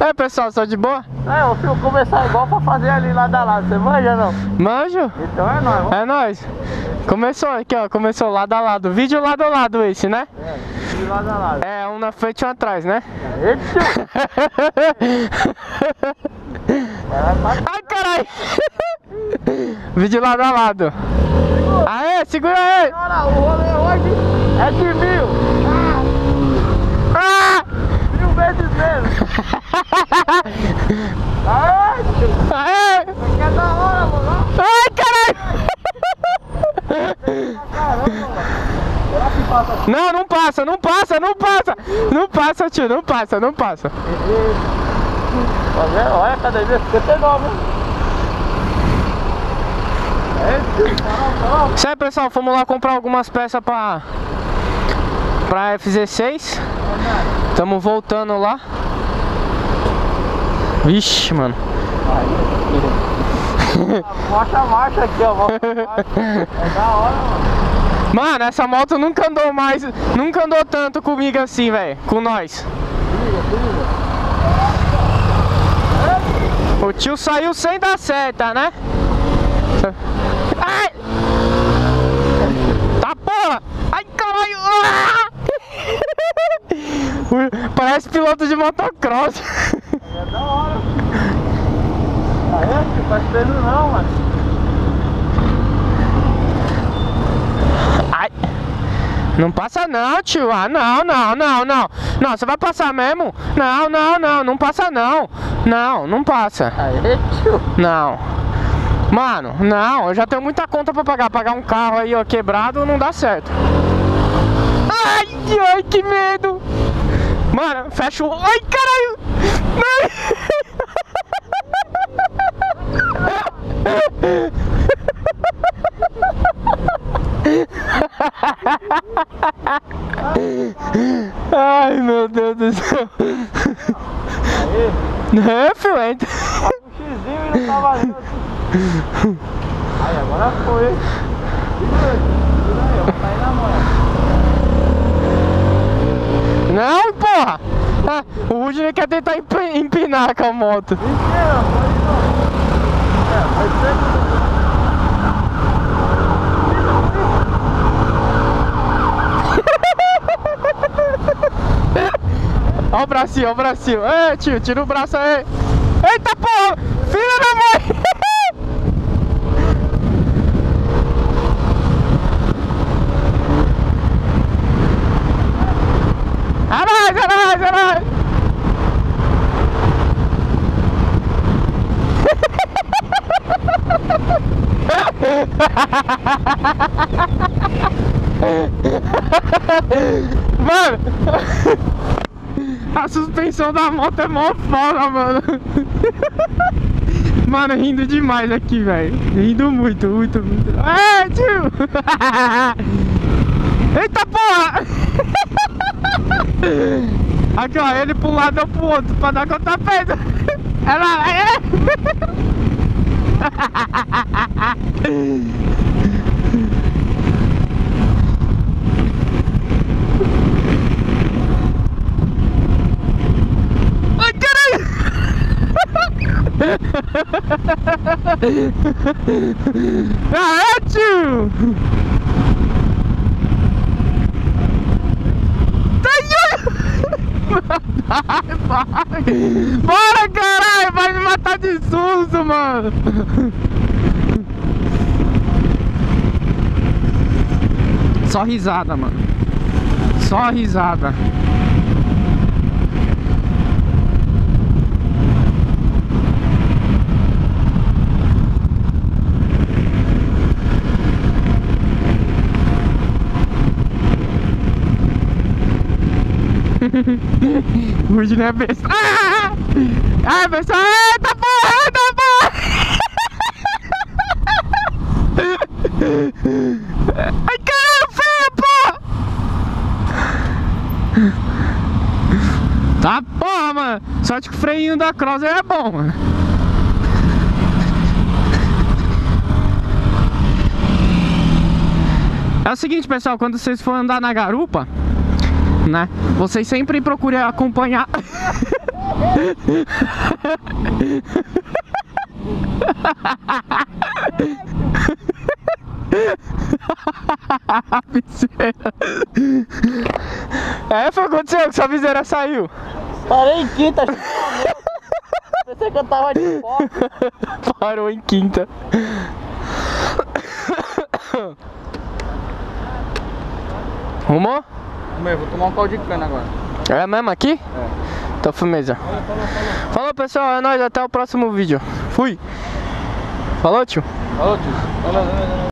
É, pessoal, só de boa? É, o filme começar igual pra fazer ali lado a lado, você manja não? Manjo? Então é nóis, vamos. É nóis. Começou aqui, ó, começou lado a lado. Vídeo lado a lado esse, né? É, de lado a lado. É, um na frente e um atrás, né? Eita! Ai, caralho! Vídeo lado a lado. Aê, segura aí! Olha, o rolê hoje é de 1000. Ah! 1000 vezes menos. Aê! Aê! Isso aqui é da hora, mano. Ai, caralho! Caramba, mano. Será que passa aqui? Não, não passa, não passa, não passa! Não passa, tio, não passa, não passa. Tá vendo? Olha, cada vez 59, hein? É, tio, farol. Isso aí, pessoal, fomos lá comprar algumas peças pra FZ6. Tamo voltando lá. Vixe, mano. Mostra a marcha aqui, ó. Mostra a marcha. É da hora, mano. Mano, essa moto nunca andou mais, nunca andou tanto comigo assim, velho, com nós. O tio saiu sem dar seta, né? Ai! Tá porra! Ai, caralho! Ah! Parece piloto de motocross. É da hora. Aê, tio, faz peso não, mano. Ai! Não passa não, tio. Ah, não. Não, você vai passar mesmo? Não passa não. Não passa. Aê, tio. Não. Mano, não, eu já tenho muita conta pra pagar. Pagar um carro aí, ó, quebrado, não dá certo. Ai, que medo. Mano, fecha o... Ai, caralho. Ai, meu Deus do céu. Aê. É, filho, entra. Tá com um xizinho e não tá valendo. Aí, agora foi. Segura aí, ó. Tá aí na mão. Não, porra. Ah, o Rudney quer tentar empinar com a moto. Mentira, pode não. É, pode ser. Ó o bracinho. É, tio, tira o braço aí. Eita porra! Filha da mãe! É nóis! Mano! A suspensão da moto é mó foda, mano. Mano, rindo demais aqui, velho. Rindo muito. É, tio! Eita porra! Aqui, ó, ele pro lado e eu pro outro, pra dar conta peso. Ela é. Ai, caralho! Ah, é, tio! Bora, caralho! Vai me matar de susto, mano! Só risada, mano. Só risada. O Rudney é besta. Ai, pessoal, eita porra! Ai, caralho, feia, porra! Tá porra, mano. Sorte que o freinho da Crosser é bom, mano. É o seguinte, pessoal, quando vocês forem andar na garupa, né, vocês sempre procurem acompanhar É, foi o que aconteceu que sua viseira saiu. Parei em quinta. Pensei que eu tava de fora. Parou em quinta. Arrumou? Vou tomar um caldo de cana agora. É mesmo aqui? É. Então firmeza. Falou pessoal, é nóis, até o próximo vídeo. Fui. Falou tio? Falou, tio.